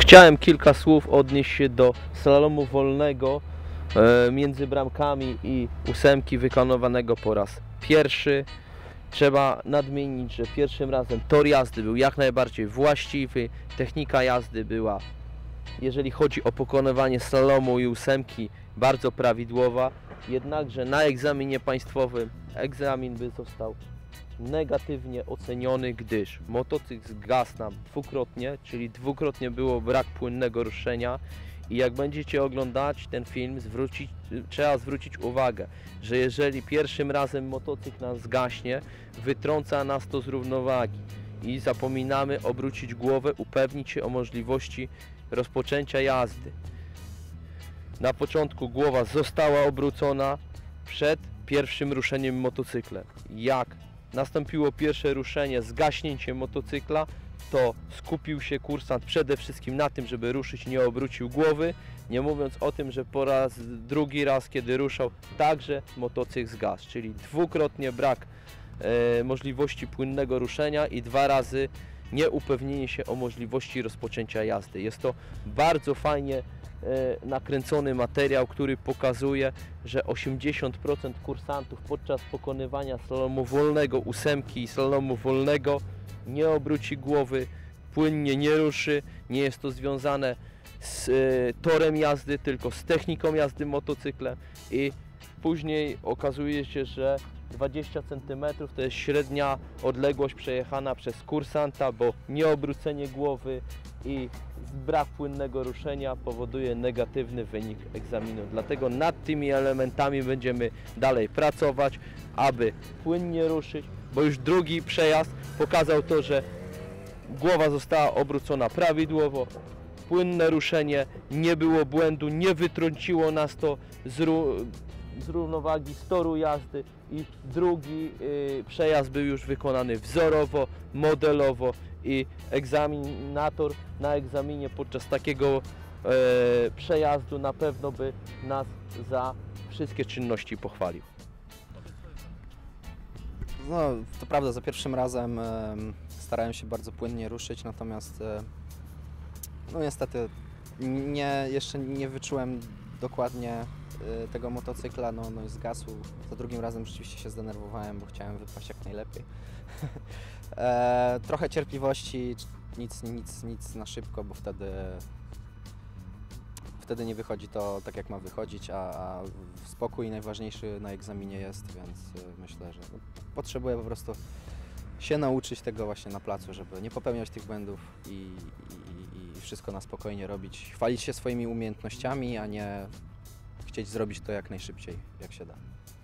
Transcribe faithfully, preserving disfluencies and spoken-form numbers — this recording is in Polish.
Chciałem kilka słów odnieść się do slalomu wolnego e, między bramkami i ósemki wykonywanego po raz pierwszy. Trzeba nadmienić, że pierwszym razem tor jazdy był jak najbardziej właściwy, technika jazdy była, jeżeli chodzi o pokonywanie slalomu i ósemki, bardzo prawidłowa, jednakże na egzaminie państwowym egzamin by został negatywnie oceniony, gdyż motocykl zgasł nam dwukrotnie, czyli dwukrotnie było brak płynnego ruszenia i jak będziecie oglądać ten film, zwrócić, trzeba zwrócić uwagę, że jeżeli pierwszym razem motocykl nam zgaśnie, wytrąca nas to z równowagi i zapominamy obrócić głowę, upewnić się o możliwości rozpoczęcia jazdy. Na początku głowa została obrócona przed pierwszym ruszeniem motocyklem. Jak nastąpiło pierwsze ruszenie z gaśnięciem motocykla, to skupił się kursant przede wszystkim na tym, żeby ruszyć, nie obrócił głowy, nie mówiąc o tym, że po raz drugi raz, kiedy ruszał, także motocykl zgasł, czyli dwukrotnie brak e, możliwości płynnego ruszenia i dwa razy nieupewnienie się o możliwości rozpoczęcia jazdy. Jest to bardzo fajnie e, nakręcony materiał, który pokazuje, że osiemdziesiąt procent kursantów podczas pokonywania slalomu wolnego, ósemki i slalomu wolnego nie obróci głowy, płynnie nie ruszy, nie jest to związane z y, torem jazdy, tylko z techniką jazdy motocyklem i później okazuje się, że dwadzieścia centymetrów to jest średnia odległość przejechana przez kursanta, bo nieobrócenie głowy i brak płynnego ruszenia powoduje negatywny wynik egzaminu. Dlatego nad tymi elementami będziemy dalej pracować, aby płynnie ruszyć, bo już drugi przejazd pokazał to, że głowa została obrócona prawidłowo, płynne ruszenie, nie było błędu, nie wytrąciło nas to z, ró z równowagi, z toru jazdy i drugi y, przejazd był już wykonany wzorowo, modelowo i egzaminator na egzaminie podczas takiego y, przejazdu na pewno by nas za wszystkie czynności pochwalił. No, to prawda, za pierwszym razem e, starałem się bardzo płynnie ruszyć, natomiast e, no niestety nie, jeszcze nie wyczułem dokładnie e, tego motocykla, no, no i zgasł. Za drugim razem rzeczywiście się zdenerwowałem, bo chciałem wypaść jak najlepiej. e, trochę cierpliwości, nic, nic, nic na szybko, bo wtedy wtedy nie wychodzi to tak, jak ma wychodzić, a, a spokój najważniejszy na egzaminie jest, więc myślę, że potrzebuję po prostu się nauczyć tego właśnie na placu, żeby nie popełniać tych błędów i, i, i wszystko na spokojnie robić, chwalić się swoimi umiejętnościami, a nie chcieć zrobić to jak najszybciej, jak się da.